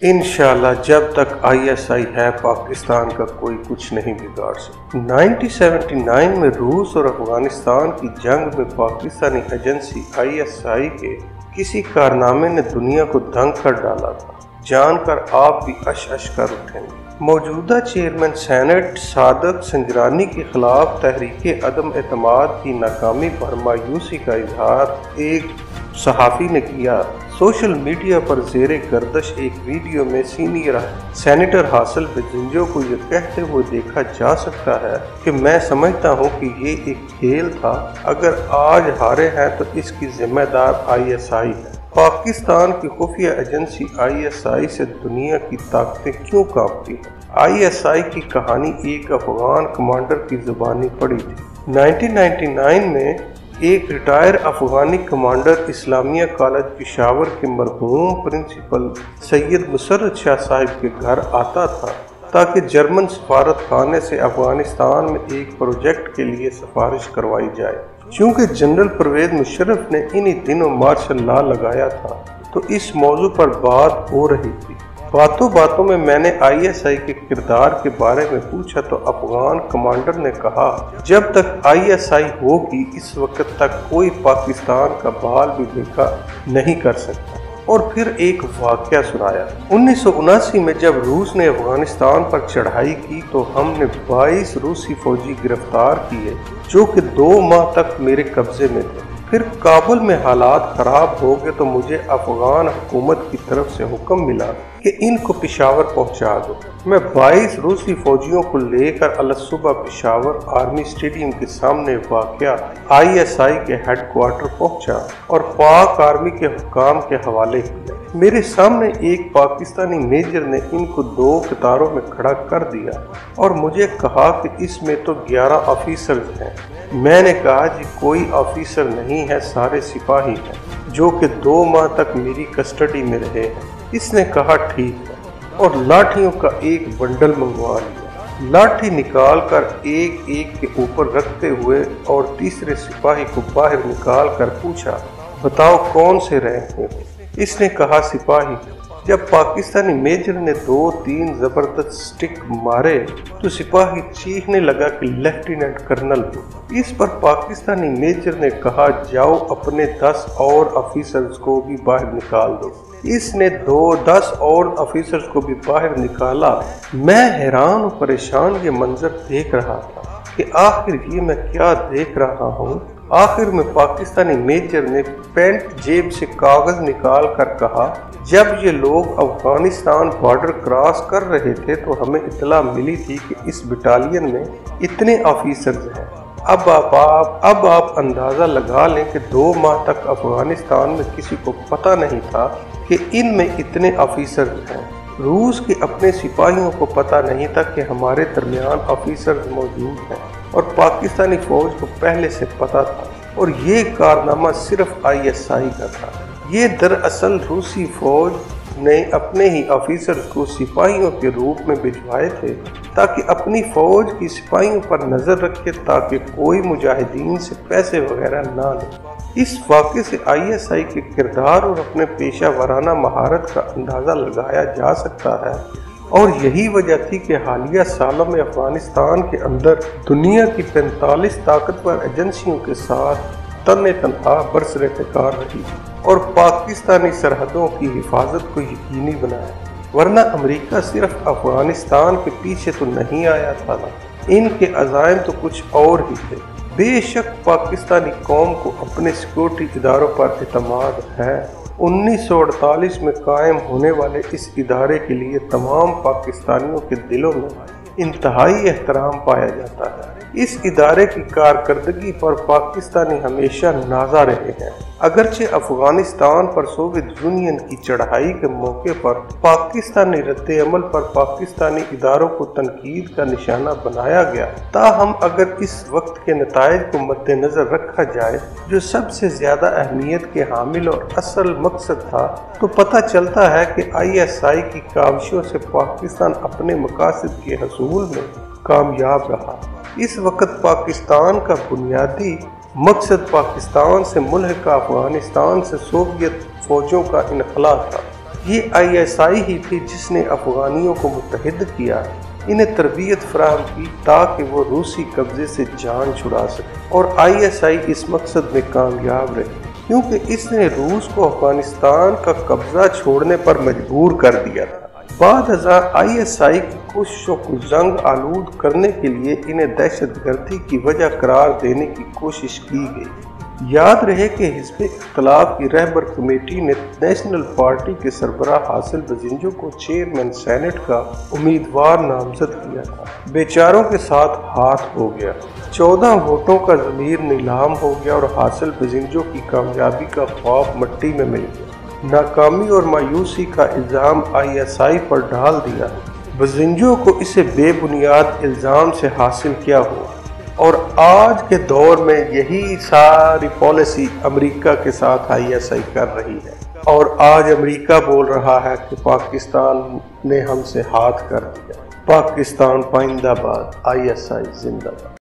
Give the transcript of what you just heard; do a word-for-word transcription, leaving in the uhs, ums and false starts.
انشاءاللہ جب تک آئی ایس آئی ہے پاکستان کا کوئی کچھ نہیں بگاڑ سکتا۔ انیس سو انہتر میں روس اور افغانستان کی جنگ میں Pakistani agency I S I کے کسی کارنامے نے دنیا کو دنگ کر ڈالا تھا، جان کر آپ بھی اش اش کر اٹھیں گے۔ موجودہ چیئرمین سینٹ صادق سنجرانی کے خلاف تحریک عدم اعتماد کی ناکامی پر مایوسی کا اظہار ایک صحافی نے کیا۔ سوشل میڈیا پر زیر گردش ایک ویڈیو میں سینئر سینیٹر حاصل بجنجو کو یہ کہتے ہوئے دیکھا جا سکتا ہے کہ میں سمجھتا ہوں کہ یہ ایک کھیل تھا، اگر آج ہارے ہیں تو اس کی ذمہ دار آئی ایس آئی ہے۔ پاکستان کی خفیہ ایجنسی آئی ایس آئی سے دنیا کی طاقتیں کیوں کانپتی ہیں؟ آئی ایس آئی کی کہانی ایک افغان کمانڈر کی زبانی پڑی تھی۔ انیس سو ننانوے میں ایک retire Afghani commander Islamia college Peshawar کے مرحوم پرنسپل سید مسرت شاہ صاحب کے گھر آتا تھا تاکہ جرمن سفارت خانے سے افغانستان میں ایک پروجیکٹ کے لیے سفارش کروائی جائے۔ چونکہ جنرل پرویز مشرف نے انہی دنوں مارشل لا لگایا تھا تو اس موضوع پر بات ہو رہی تھی۔ باتوں باتوں میں میں نے آئی ایس آئی کے کردار کے بارے میں پوچھا تو افغان کمانڈر نے کہا، جب تک آئی ایس آئی ہوگی اس وقت تک کوئی پاکستان کا بال بھی دیکھا نہیں کر سکتا، اور پھر ایک واقعہ سنایا۔ انیس سو اناسی میں جب روس نے افغانستان پر چڑھائی کی تو ہم نے بائیس روسی فوجی گرفتار کیے جو کہ دو ماہ تک میرے قبضے میں تھے۔ پھر کابل میں حالات خراب ہو گئے تو مجھے افغان حکومت کی طرف سے حکم ملا کہ ان کو پشاور پہنچا دو۔ میں بائیس روسی فوجیوں کو لے کر الصبح پشاور آرمی اسٹیڈیم کے سامنے واقع آئی ایس آئی کے ہیڈ کوارٹر پہنچا اور پاک آرمی کے حکام کے حوالے کیا۔ میرے سامنے ایک پاکستانی میجر نے ان کو دو قطاروں میں کھڑا کر دیا اور مجھے کہا کہ اس میں تو گیارہ آفیسرز ہیں۔ میں نے کہا جی کوئی آفیسر نہیں ہے، سارے سپاہی ہیں جو کہ دو ماہ تک میری کسٹڈی میں رہے ہیں۔ اس نے کہا ٹھیک ہے اور لاٹھیوں کا ایک بنڈل منگوا لیا۔ لاٹھی نکال کر ایک ایک کے اوپر رکھتے ہوئے اور تیسرے سپاہی کو باہر نکال کر پوچھا، بتاؤ کون سے رینک میں ہو؟ اس نے کہا سپاہی۔ جب پاکستانی میجر نے دو تین زبردست سٹک مارے تو سپاہی چیخنے لگا کہ لیفٹیننٹ کرنل ہو۔ اس پر پاکستانی میجر نے کہا جاؤ اپنے دس اور آفیسرز کو بھی باہر نکال دو۔ اس نے دو دس اور آفیسرز کو بھی باہر نکالا۔ میں حیران و پریشان یہ منظر دیکھ رہا تھا کہ آخر یہ میں کیا دیکھ رہا ہوں۔ آخر میں پاکستانی میجر نے پینٹ جیب سے کاغذ نکال کر کہا، جب یہ لوگ افغانستان بارڈر کراس کر رہے تھے تو ہمیں اطلاع ملی تھی کہ اس بٹالین میں اتنے آفیسرز ہیں۔ اب آپ اب آپ اندازہ لگا لیں کہ دو ماہ تک افغانستان میں کسی کو پتہ نہیں تھا کہ ان میں اتنے آفیسرز ہیں۔ روس کے اپنے سپاہیوں کو پتہ نہیں تھا کہ ہمارے درمیان آفیسرز موجود ہیں، اور پاکستانی فوج کو پہلے سے پتہ تھا، اور یہ کارنامہ صرف آئی ایس آئی کا تھا۔ یہ دراصل روسی فوج نے اپنے ہی آفیسرز کو سپاہیوں کے روپ میں بھجوائے تھے تاکہ اپنی فوج کی سپاہیوں پر نظر رکھے تاکہ کوئی مجاہدین سے پیسے وغیرہ نہ لے۔ اس واقعے سے آئی ایس آئی کے کردار اور اپنے پیشہ ورانہ مہارت کا اندازہ لگایا جا سکتا ہے، اور یہی وجہ تھی کہ حالیہ سالوں میں افغانستان کے اندر دنیا کی پینتالیس طاقتور ایجنسیوں کے ساتھ تن تنہا برسر پیکار رہی اور پاکستانی سرحدوں کی حفاظت کو یقینی بنایا، ورنہ امریکہ صرف افغانستان کے پیچھے تو نہیں آیا تھا نا، ان کے عزائم تو کچھ اور ہی تھے۔ بے شک پاکستانی قوم کو اپنے سیکورٹی اداروں پر اعتماد ہے۔ انیس سو اڑتالیس میں قائم ہونے والے اس ادارے کے لیے تمام پاکستانیوں کے دلوں میں انتہائی احترام پایا جاتا ہے۔ اس ادارے کی کارکردگی پر پاکستانی ہمیشہ نازا رہے ہیں۔ اگرچہ افغانستان پر سوویت یونین کی چڑھائی کے موقع پر پاکستانی رد عمل پر پاکستانی اداروں کو تنقید کا نشانہ بنایا گیا، تاہم اگر اس وقت کے نتائج کو مد نظر رکھا جائے جو سب سے زیادہ اہمیت کے حامل اور اصل مقصد تھا، تو پتہ چلتا ہے کہ آئی ایس آئی کی کاوشوں سے پاکستان اپنے مقاصد کے حصول میں کامیاب رہا۔ اس وقت پاکستان کا بنیادی مقصد پاکستان سے ملحقہ افغانستان سے سوویت فوجوں کا انخلا تھا۔ یہ آئی ایس آئی ہی تھی جس نے افغانیوں کو متحد کیا، انہیں تربیت فراہم کی تاکہ وہ روسی قبضے سے جان چھڑا سکے، اور آئی ایس آئی اس مقصد میں کامیاب رہی کیونکہ اس نے روس کو افغانستان کا قبضہ چھوڑنے پر مجبور کر دیا تھا۔ بعد ازاں آئی ایس آئی کی کوششوں کو جنگ آلود کرنے کے لیے انہیں دہشت گردی کی وجہ قرار دینے کی کوشش کی گئی۔ یاد رہے کہ حزب اختلاف کی رہبر کمیٹی نے نیشنل پارٹی کے سربراہ حاصل بزنجو کو چیئرمین سینٹ کا امیدوار نامزد کیا تھا۔ بیچاروں کے ساتھ ہاتھ ہو گیا، چودہ ووٹوں کا ضمیر نیلام ہو گیا اور حاصل بزنجو کی کامیابی کا خواب مٹی میں مل گیا۔ ناکامی اور مایوسی کا الزام آئی ایس آئی پر ڈال دیا۔ بزنجو کو اسے بے بنیاد الزام سے حاصل کیا ہوا، اور آج کے دور میں یہی ساری پالیسی امریکہ کے ساتھ آئی ایس آئی کر رہی ہے، اور آج امریکہ بول رہا ہے کہ پاکستان نے ہم سے ہاتھ کر دیا۔ پاکستان پائندہ باد، آئی ایس آئی زندہ باد۔